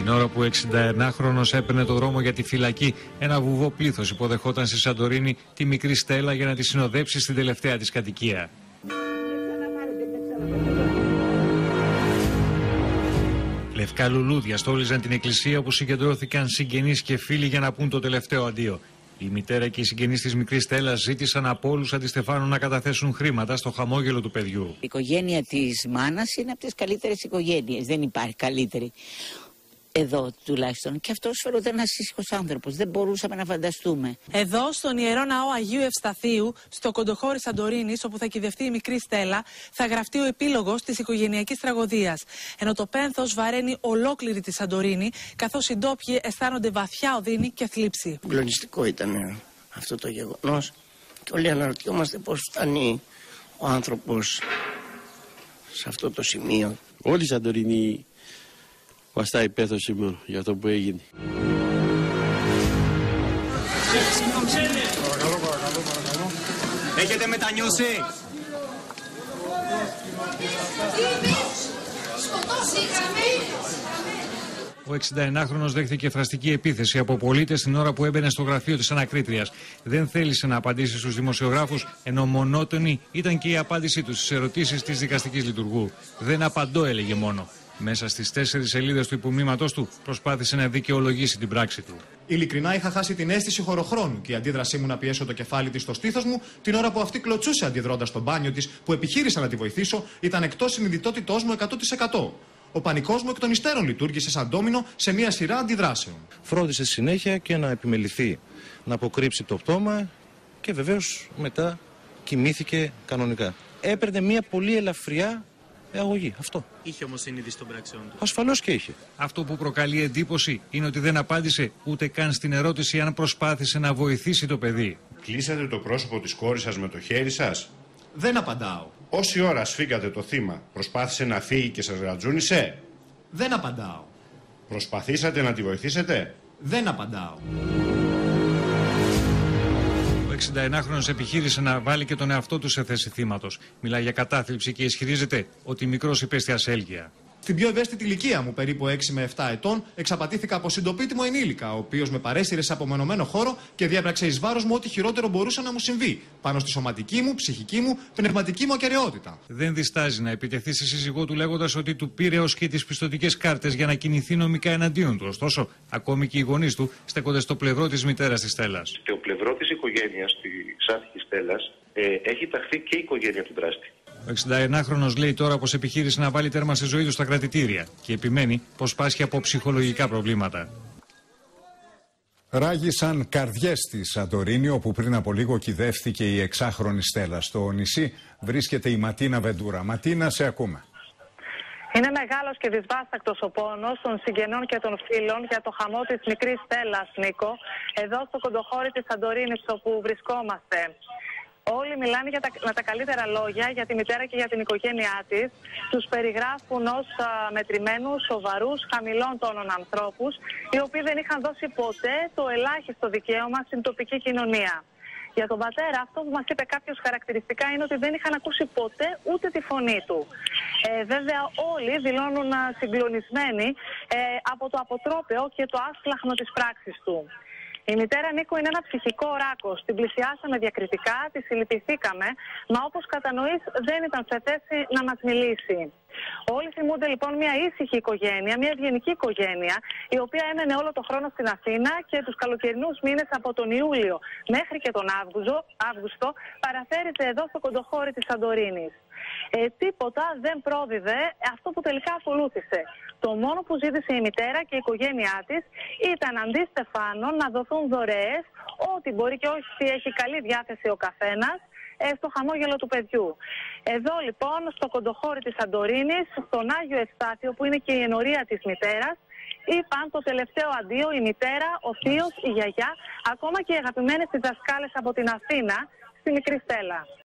Την ώρα που 61χρονος έπαιρνε το δρόμο για τη φυλακή, ένα βουβό πλήθος υποδεχόταν στη Σαντορίνη τη μικρή Στέλλα για να τη συνοδέψει στην τελευταία της κατοικία. Λευκά λουλούδια στόλιζαν την εκκλησία όπου συγκεντρώθηκαν συγγενείς και φίλοι για να πούν το τελευταίο αντίο. Η μητέρα και οι συγγενείς της μικρής Στέλλας ζήτησαν από όλους αντιστεφάνου να καταθέσουν χρήματα στο χαμόγελο του παιδιού. Η οικογένεια της μάνας είναι από τις καλύτερες οικογένειες. Δεν υπάρχει καλύτερη. Εδώ τουλάχιστον. Και αυτός φαίνεται ένας ήσυχος άνθρωπος. Δεν μπορούσαμε να φανταστούμε. Εδώ, στον Ιερό Ναό Αγίου Ευσταθείου, στο κοντοχώρι Σαντορίνης, όπου θα κυδευτεί η μικρή Στέλλα, θα γραφτεί ο επίλογος της οικογενειακής τραγωδίας. Ενώ το πένθος βαραίνει ολόκληρη τη Σαντορίνη, καθώς οι ντόπιοι αισθάνονται βαθιά οδύνη και θλίψη. Συγκλονιστικό ήταν αυτό το γεγονός. Και όλοι αναρωτιόμαστε πώς φτάνει ο άνθρωπος σε αυτό το σημείο. Όλη η Σαντορίνη βαστά υπέρ σήμερα για αυτό που έγινε. Παρακαλώ. Έχετε μετανιώσει? Ο 61χρονος δέχθηκε φραστική επίθεση από πολίτες την ώρα που έμπαινε στο γραφείο της ανακρίτριας. Δεν θέλησε να απαντήσει στους δημοσιογράφους, ενώ μονότονη ήταν και η απάντησή του στις ερωτήσεις της δικαστικής λειτουργού. «Δεν απαντώ», έλεγε μόνο. Μέσα στις 4 σελίδες του υπομνήματός του προσπάθησε να δικαιολογήσει την πράξη του. Ειλικρινά είχα χάσει την αίσθηση χωροχρόνου και η αντίδρασή μου να πιέσω το κεφάλι της στο στήθος μου την ώρα που αυτή κλωτσούσε αντιδρώντας στο μπάνιο της, που επιχείρησα να τη βοηθήσω, ήταν εκτός συνειδητότητός μου 100%. Ο πανικός μου εκ των υστέρων λειτουργήσε σαν ντόμινο σε μια σειρά αντιδράσεων. Φρόντισε συνέχεια και να επιμεληθεί, να αποκρύψει το πτώμα και βεβαίως μετά κοιμήθηκε κανονικά. Έπαιρνε μια πολύ ελαφριά αγωγή. Αυτό. Είχε όμως συνείδηση των πράξεων του? Ασφαλώς και είχε. Αυτό που προκαλεί εντύπωση είναι ότι δεν απάντησε ούτε καν στην ερώτηση αν προσπάθησε να βοηθήσει το παιδί. Κλείσατε το πρόσωπο της κόρης σας με το χέρι σας? Δεν απαντάω. Όση ώρα σφίγγατε το θύμα, προσπάθησε να φύγει και σας ρατζούνισε? Δεν απαντάω. Προσπαθήσατε να τη βοηθήσετε? Δεν απαντάω. Ο 61χρονος επιχείρησε να βάλει και τον εαυτό του σε θέση θύματος. Μιλάει για κατάθλιψη και ισχυρίζεται ότι μικρός υπέστη ασέλγεια. Στην πιο ευαίσθητη ηλικία μου, περίπου 6 με 7 ετών, εξαπατήθηκα από συντοπίτη μου ενήλικα, ο οποίος με παρέστηρε σε απομονωμένο χώρο και διέπραξε εις βάρος μου ό,τι χειρότερο μπορούσε να μου συμβεί, πάνω στη σωματική μου, ψυχική μου, πνευματική μου ακεραιότητα. Δεν διστάζει να επιτεθεί στη σύζυγό του λέγοντας ότι του πήρε ως και τις πιστωτικές κάρτες για να κινηθεί νομικά εναντίον του. Ωστόσο, ακόμη και οι γονείς του στέκονται στο πλευρό της μητέρας της Στέλλας. Στο πλευρό της οικογένειας της άτυχης Στέλλας έχει ταχθεί και η οικογένεια του δράστη. Ο 61χρονος λέει τώρα πως επιχείρησε να βάλει τέρμα στη ζωή του στα κρατητήρια και επιμένει πως πάσχει από ψυχολογικά προβλήματα. Ράγισαν καρδιές στη Σαντορίνη, όπου πριν από λίγο κυδεύθηκε η 6χρονη Στέλλα. Στο νησί βρίσκεται η Ματίνα Βεντούρα. Ματίνα, σε ακούμε. Είναι μεγάλος και δυσβάστακτος ο πόνος των συγγενών και των φίλων για το χαμό της μικρής Στέλλας, Νίκο, εδώ στο κοντοχώρι της Σαντορίνης όπου βρισκόμαστε. Όλοι μιλάνε με τα καλύτερα λόγια για τη μητέρα και για την οικογένειά της. Τους περιγράφουν ως μετρημένους, σοβαρούς, χαμηλών τόνων ανθρώπους, οι οποίοι δεν είχαν δώσει ποτέ το ελάχιστο δικαίωμα στην τοπική κοινωνία. Για τον πατέρα, αυτό που μας είπε κάποιος χαρακτηριστικά είναι ότι δεν είχαν ακούσει ποτέ ούτε τη φωνή του. Βέβαια, όλοι δηλώνουν συγκλονισμένοι από το αποτρόπαιο και το άσπλαχνο της πράξης του. Η μητέρα, Νίκο, είναι ένα ψυχικό ράκος. Την πλησιάσαμε διακριτικά, τη συλληπιθήκαμε, μα όπως κατανοείς δεν ήταν σε θέση να μας μιλήσει. Όλοι θυμούνται λοιπόν μια ήσυχη οικογένεια, μια ευγενική οικογένεια, η οποία έμενε όλο το χρόνο στην Αθήνα και τους καλοκαιρινούς μήνες από τον Ιούλιο μέχρι και τον Αύγουστο παραφέρεται εδώ στο κοντοχώρι της Σαντορίνης. Τίποτα δεν πρόδιδε αυτό που τελικά ακολούθησε. Το μόνο που ζήτησε η μητέρα και η οικογένειά της ήταν αντί στεφάνων να δοθούν δωρεές, ό,τι μπορεί και όχι έχει καλή διάθεση ο καθένας, στο χαμόγελο του παιδιού. Εδώ λοιπόν στο κοντοχώρι της Σαντορίνης, στον Άγιο Ευστάθιο που είναι και η ενορία της μητέρας, είπαν το τελευταίο αντίο η μητέρα, ο θείος, η γιαγιά, ακόμα και οι αγαπημένες της δασκάλες από την Αθήνα στη μικρή Στέλλα.